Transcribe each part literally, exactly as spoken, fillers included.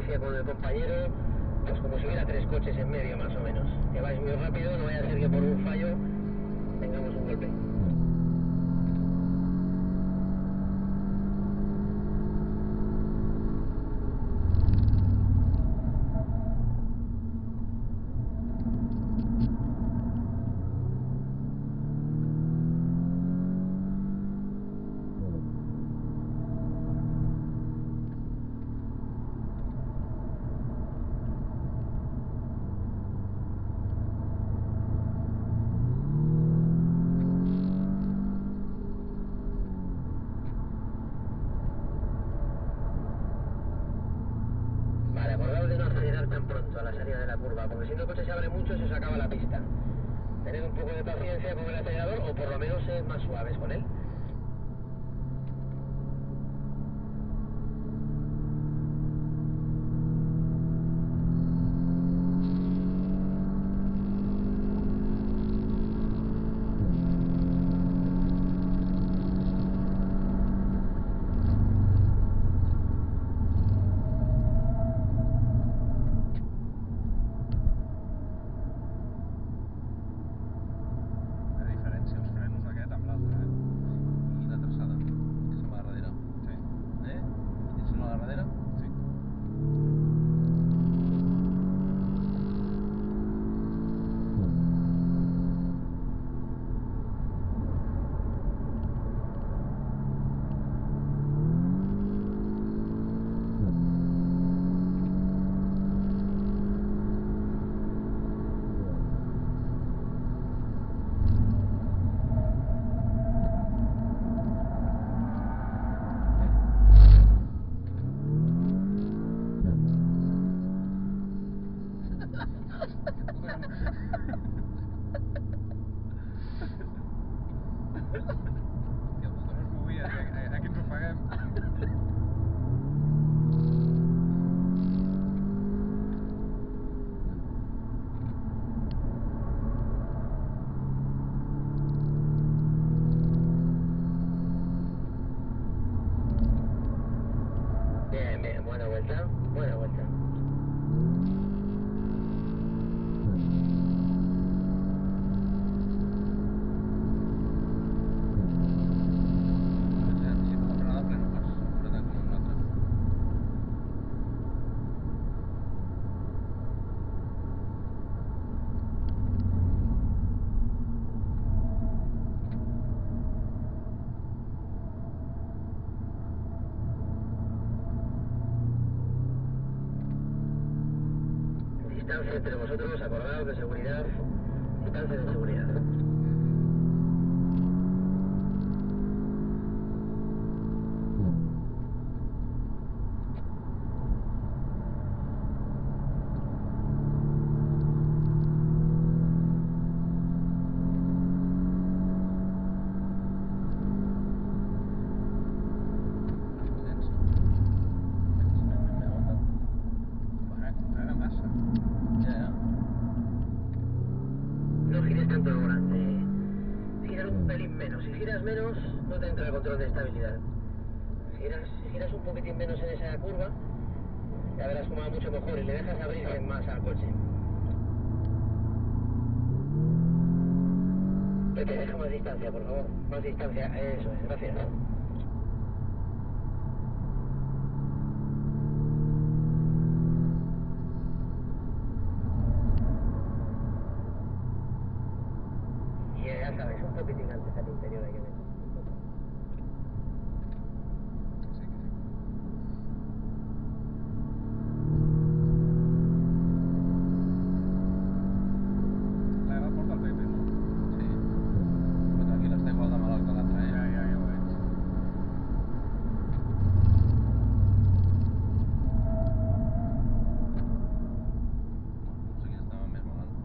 distancia con el compañero, pues como si hubiera tres coches en medio más o menos. Que vais muy rápido, no vaya a ser que por un fallo tengamos un golpe. Acordaos de no acelerar tan pronto a la salida de la curva, porque si no el coche se abre mucho se os acaba la pista. Tened un poco de paciencia con el acelerador o por lo menos sed más suaves con él. Buena vuelta, buena vuelta. Distancia entre vosotros, acordaos de seguridad, distancia de seguridad. Tanto el volante, giras un pelín menos, si giras menos no te entra el control de estabilidad, giras, si giras un poquitín menos en esa curva ya verás cómo va mucho mejor y le dejas abrirse más al coche. Que te deja más distancia, por favor, más distancia, eso es, gracias. Ya sabes, un poquitín antes al interior hay que ver. La va porta al Pepe, no? Sí. Pues aquí las tengo a mal alta la trae. Ya, ya, ja ho veig. No sé quién estava més malalt.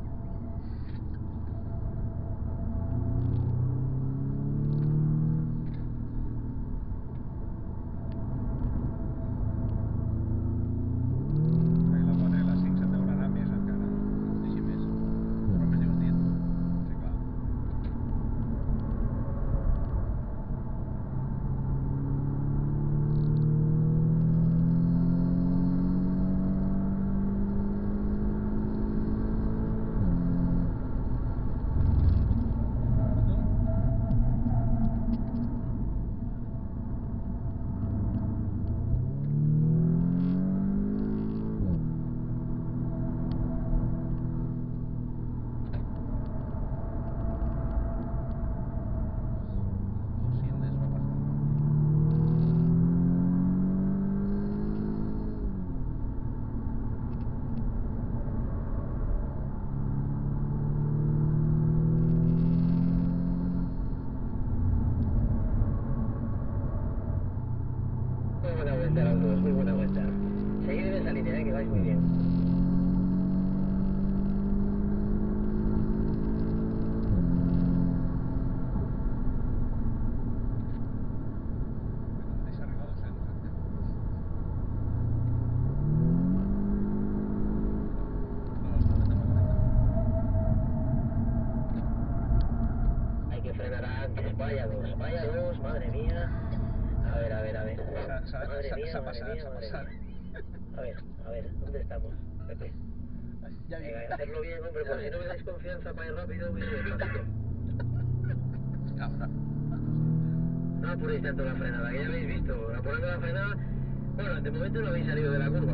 antes. Vaya dos, vaya dos, madre mía. A ver, a ver, a ver. Sa- sa- Madre sa- mía, sa madre pasar, mía, sa madre pasar. mía. A ver, a ver, ¿dónde estamos, Pepe? Ya Venga, viene. hacerlo bien, hombre, Ya por si no viene. me dais confianza para ir rápido, voy despacito. Ahora. No apuréis tanto la frenada, que ya habéis visto. Apurando la frenada, bueno, de momento no habéis salido de la curva.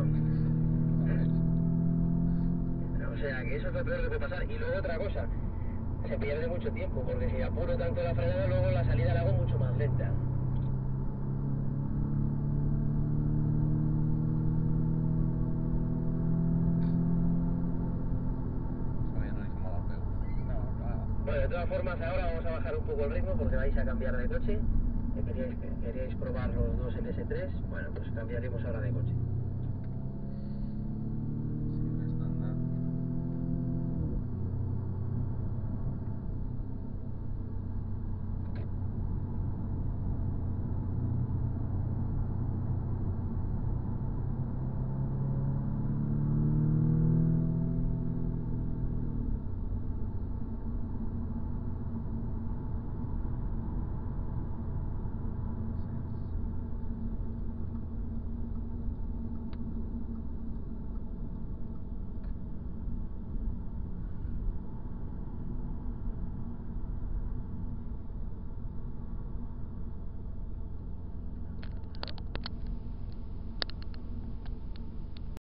O sea, que eso es lo peor que puede pasar. Y luego otra cosa, se pierde mucho tiempo, porque si apuro tanto la frenada, luego la salida la hago mucho más lenta. Todavía no hizo mal al pego. No, claro. Bueno, de todas formas, ahora vamos a bajar un poco el ritmo porque vais a cambiar de coche. Que queríais, que queríais probar los dos L S tres, bueno, pues cambiaremos ahora de coche.